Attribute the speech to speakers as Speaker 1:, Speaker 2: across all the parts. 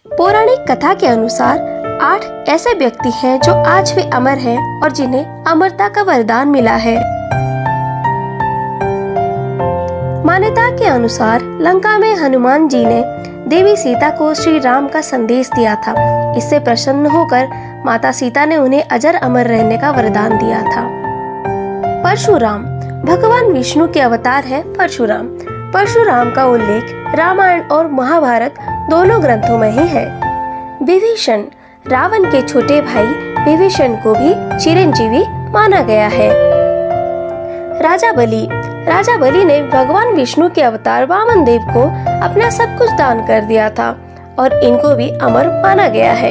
Speaker 1: पौराणिक कथा के अनुसार 8 ऐसे व्यक्ति हैं जो आज भी अमर हैं और जिन्हें अमरता का वरदान मिला है। मान्यता के अनुसार लंका में हनुमान जी ने देवी सीता को श्री राम का संदेश दिया था। इससे प्रसन्न होकर माता सीता ने उन्हें अजर अमर रहने का वरदान दिया था। परशुराम भगवान विष्णु के अवतार है। परशुराम परशुराम का उल्लेख रामायण और महाभारत दोनों ग्रंथों में ही है। विभीषण रावण के छोटे भाई विभीषण को भी चिरंजीवी माना गया है। राजा बलि ने भगवान विष्णु के अवतार वामन देव को अपना सब कुछ दान कर दिया था और इनको भी अमर माना गया है।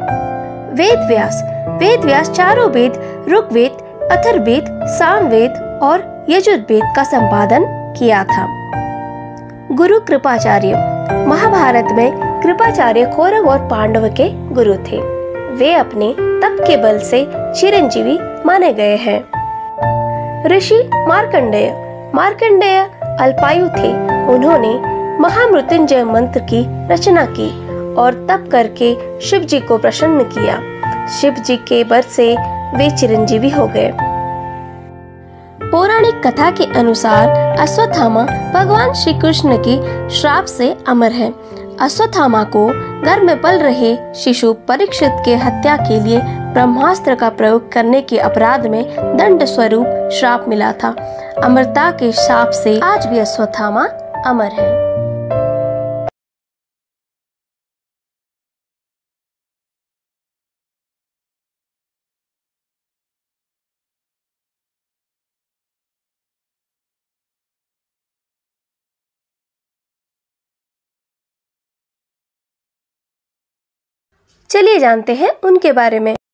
Speaker 1: वेद व्यास चारों वेद ऋग्वेद, अथर्ववेद, सामवेद और यजुर्वेद का संपादन किया था। गुरु कृपाचार्य महाभारत में कृपाचार्य कौरव और पांडव के गुरु थे। वे अपने तप के बल से चिरंजीवी माने गए हैं। ऋषि मार्कंडेय अल्पायु थे। उन्होंने महामृत्युंजय मंत्र की रचना की और तप करके शिव जी को प्रसन्न किया। शिव जी के वर से वे चिरंजीवी हो गए। पौराणिक कथा के अनुसार अश्वत्थामा भगवान श्री कृष्ण की श्राप से अमर है। अश्वत्थामा को गर्भ में पल रहे शिशु परीक्षित के हत्या के लिए ब्रह्मास्त्र का प्रयोग करने के अपराध में दंड स्वरूप श्राप मिला था। अमरता के शाप से आज भी अश्वत्थामा अमर है। चलिए जानते हैं उनके बारे में।